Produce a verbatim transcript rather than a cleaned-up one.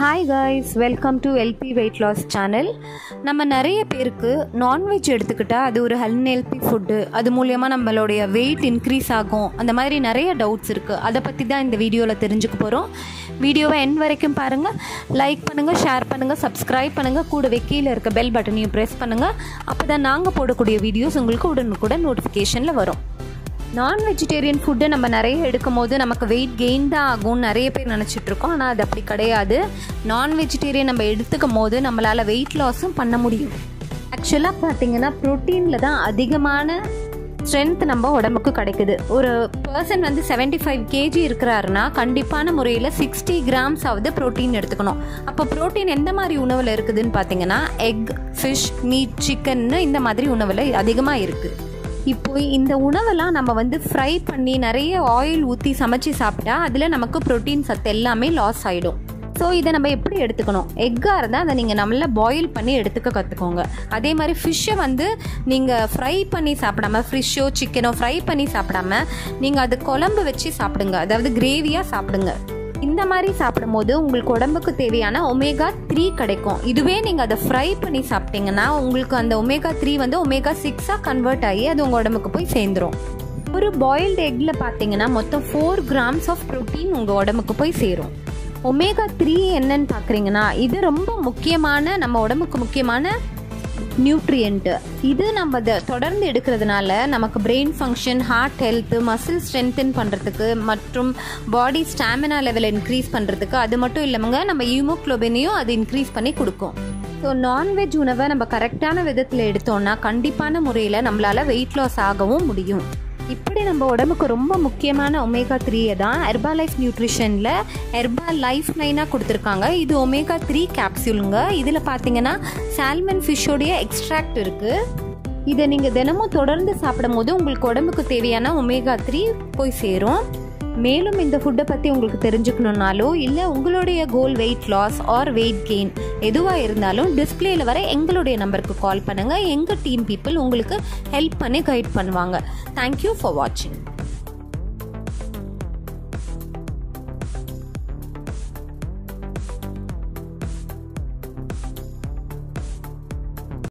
Hi guys, welcome to L P Weight Loss channel. நம்ம நிறைய பேருக்கு நான்வெஜ் எடுத்துக்கிட்டா அது ஒரு அன்ஹெல்தி ஃபுட்டு, அது மூலமா நம்மளுடைய வெயிட் இன்க்ரீஸ் ஆகும், அந்த மாதிரி நிறைய டவுட்ஸ் இருக்குது. அதை பற்றி தான் இந்த வீடியோவில் தெரிஞ்சுக்க போகிறோம். வீடியோவை எண்ட் வரைக்கும் பாருங்கள், லைக் பண்ணுங்கள், ஷேர் பண்ணுங்கள், சப்ஸ்கிரைப் பண்ணுங்கள், கூடவே கீழே இருக்க பெல் பட்டனையும் ப்ரெஸ் பண்ணுங்கள். அப்போ தான் நாங்கள் போடக்கூடிய வீடியோஸ் உங்களுக்கு உடனுக்குடன் நோட்டிஃபிகேஷனில் வரும். நான் வெஜிடேரியன் ஃபுட்டு நம்ம நிறைய எடுக்கும் போது நமக்கு வெயிட் கெயின் தான் ஆகும்னு நிறைய பேர் நினச்சிட்ருக்கோம். ஆனால் அது அப்படி கிடையாது. நான் வெஜிடேரியன் நம்ம எடுத்துக்கும் போது நம்மளால் வெயிட் லாஸும் பண்ண முடியும். ஆக்சுவலாக பார்த்திங்கன்னா ப்ரோட்டீனில் தான் அதிகமான ஸ்ட்ரென்த் நம்ம உடம்புக்கு கிடைக்குது. ஒரு பர்சன் வந்து செவன்ட்டி ஃபைவ் கேஜி இருக்கிறாருன்னா கண்டிப்பான முறையில் சிக்ஸ்டி கிராம்ஸ் ஆகுது ப்ரோட்டீன் எடுத்துக்கணும். அப்போ ப்ரோட்டீன் எந்த மாதிரி உணவில் இருக்குதுன்னு பார்த்தீங்கன்னா எக், ஃபிஷ், மீட், சிக்கன்னு இந்த மாதிரி உணவில் அதிகமாக இருக்குது. இப்போ இந்த உணவெல்லாம் நம்ம வந்து ஃப்ரை பண்ணி நிறைய ஆயில் ஊற்றி சமைச்சு சாப்பிட்டா அதில் நமக்கு ப்ரோட்டீன் சத்து எல்லாமே லாஸ் ஆகிடும். ஸோ இதை நம்ம எப்படி எடுத்துக்கணும்? எக்காக இருந்தால் அதை நீங்கள் நல்லா பாயில் பண்ணி எடுத்துக்க கற்றுக்கோங்க. அதே மாதிரி ஃபிஷ்ஷை வந்து நீங்கள் ஃப்ரை பண்ணி சாப்பிடாம, ஃபிஷ்ஷோ சிக்கனோ ஃப்ரை பண்ணி சாப்பிடாம நீங்கள் அது குழம்பு வச்சு சாப்பிடுங்க, அதாவது கிரேவியாக சாப்பிடுங்க. இந்த மாதிரி சாப்பிடும் போது உங்களுக்கு உடம்புக்கு தேவையான ஒமேகா த்ரீ கிடைக்கும். இதுவே நீங்கள் அதை ஃப்ரை பண்ணி சாப்பிட்டீங்கன்னா உங்களுக்கு அந்த ஒமேகா த்ரீ வந்து ஒமேகா சிக்ஸாக கன்வெர்ட் ஆகி அது உங்கள் உடம்புக்கு போய் சேர்ந்துடும். ஒரு பாயில்டு எக்கில் பார்த்தீங்கன்னா மொத்தம் ஃபோர் கிராம்ஸ் ஆஃப் ப்ரோட்டீன் உங்கள் உடம்புக்கு போய் சேரும். ஒமேகா த்ரீ என்னன்னு பார்க்குறீங்கன்னா இது ரொம்ப முக்கியமான, நம்ம உடம்புக்கு முக்கியமான நியூட்ரியன்ட்டு. இது நம்ம அதை தொடர்ந்து எடுக்கிறதுனால நமக்கு brain function, heart health, muscle strengthen பண்ணுறதுக்கு மற்றும் பாடி ஸ்டாமினா லெவலை இன்க்ரீஸ் பண்ணுறதுக்கு, அது மட்டும் இல்லாமங்க நம்ம ஹீமோக்ளோபினையும் அது இன்க்ரீஸ் பண்ணி கொடுக்கும். ஸோ நான்வெஜ் உணவை நம்ம கரெக்டான விதத்தில் எடுத்தோம்னா கண்டிப்பான முறையில் நம்மளால் வெயிட் லாஸ் ஆகவும் முடியும். இப்படி நம்ம உடம்புக்கு ரொம்ப முக்கியமான ஒமேகா த்ரீயை தான் ஹெர்பாலைஃப் நியூட்ரிஷனில் ஹெர்பல் லைஃப் லைனாக கொடுத்துருக்காங்க. இது ஒமேகா த்ரீ கேப்சூலுங்க. இதில் பார்த்தீங்கன்னா சால்மன் ஃபிஷ்ஷோடைய எக்ஸ்ட்ராக்ட் இருக்குது. இதை நீங்கள் தினமும் தொடர்ந்து சாப்பிடும் போது உங்களுக்கு உடம்புக்கு தேவையான ஒமேகா த்ரீ போய் சேரும். மேலும் இந்த ஃபுட்டை பற்றி உங்களுக்கு தெரிஞ்சுக்கணுன்னாலோ இல்லை உங்களுடைய goal weight loss or weight gain எதுவாக இருந்தாலும் டிஸ்பிளேயில் வர எங்களுடைய நம்பருக்கு கால் பண்ணுங்கள். எங்கள் டீம் பீப்புள் உங்களுக்கு ஹெல்ப் பண்ணி கைட் பண்ணுவாங்க. தேங்க்யூ ஃபார் வாட்சிங்.